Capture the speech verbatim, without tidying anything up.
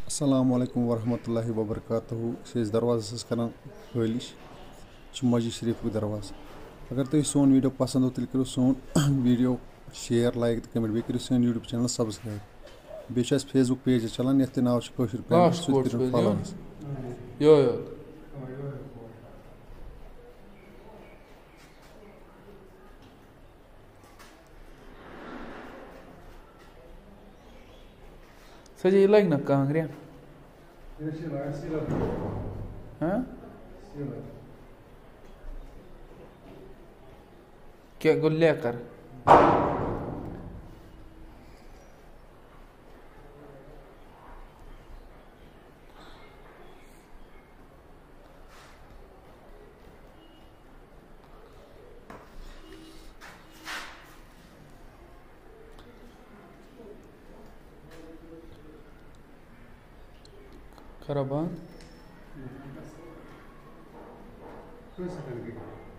Assalamu alaikum warahmatullahi wabarakatuh. शेष दरवाज़ कर खालिश मस्जिद शरीफ दरवाज़। अगर तुम सोन वीडियो पसंद हो तेल करो सोन वीडियो शेयर लाइक तो कमेंट बेहतर सोन यूट्यूब चैनल सब्सक्राइब बेस फेसबुक पेज चलान ये नाव कशर पेंट सह कर फॉलो यो यो सजी लग ना कांग्रिया हाँ क्या गुल्ले कर खराब